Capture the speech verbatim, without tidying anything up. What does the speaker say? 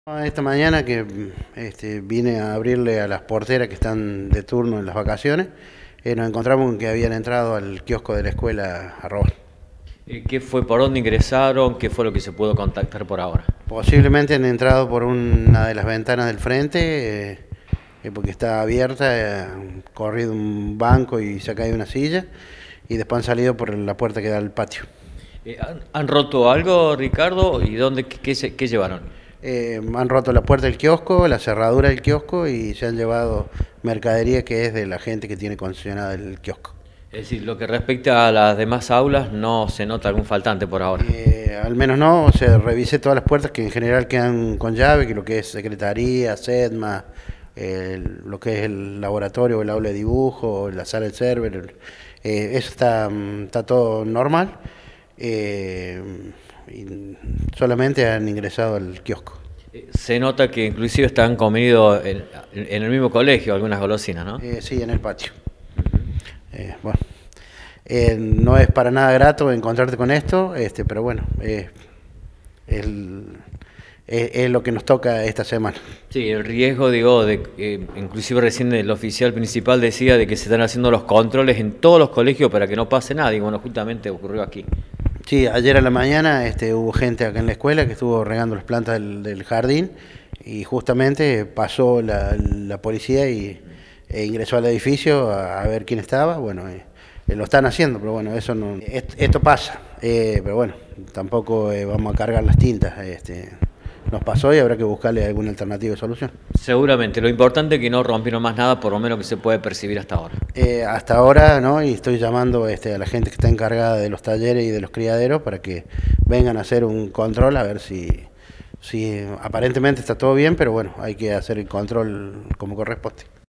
Esta mañana que este, vine a abrirle a las porteras que están de turno en las vacaciones, eh, nos encontramos con que habían entrado al kiosco de la escuela a robar. Eh, ¿Qué fue, por dónde ingresaron? ¿Qué fue lo que se pudo contactar por ahora? Posiblemente han entrado por una de las ventanas del frente, eh, eh, porque está abierta, eh, han corrido un banco y se ha caído una silla, y después han salido por la puerta que da al patio. Eh, ¿han, han roto algo, Ricardo? ¿Y dónde, qué, qué se- qué llevaron? Eh, han roto la puerta del kiosco, la cerradura del kiosco y se han llevado mercadería que es de la gente que tiene concesionada el kiosco. Es decir, lo que respecta a las demás aulas, no se nota algún faltante por ahora. Eh, al menos no, o sea, revisé todas las puertas que en general quedan con llave, que lo que es secretaría, SEDMA, el- lo que es el laboratorio, el aula de dibujo, la sala del server, eh, eso está, mm, está todo normal. eh, y solamente han ingresado al kiosco. Eh, se nota que inclusive están comido en, en el mismo colegio algunas golosinas, ¿no? Eh, sí, en el patio. Eh, bueno, eh, no es para nada grato encontrarte con esto, este, pero bueno, eh, el- es, es lo que nos toca esta semana. Sí, el riesgo, digo, de, eh, inclusive recién el oficial principal decía de que se están haciendo los controles en todos los colegios para que no pase nada, y bueno, justamente ocurrió aquí. Sí, ayer a la mañana este, hubo gente acá en la escuela que estuvo regando las plantas del, del jardín y justamente pasó la, la policía y e ingresó al edificio a, a ver quién estaba. Bueno, eh, eh, lo están haciendo, pero bueno, eso no, est- esto pasa, eh, pero bueno, tampoco eh, vamos a cargar las tintas. Este, nos pasó y habrá que buscarle alguna alternativa de solución. Seguramente, lo importante es que no rompieron más nada, por lo menos que se puede percibir hasta ahora. Eh, hasta ahora, ¿no? Y estoy llamando este, a la gente que está encargada de los talleres y de los criaderos para que vengan a hacer un control a ver si, si aparentemente está todo bien, pero bueno, hay que hacer el control como corresponde.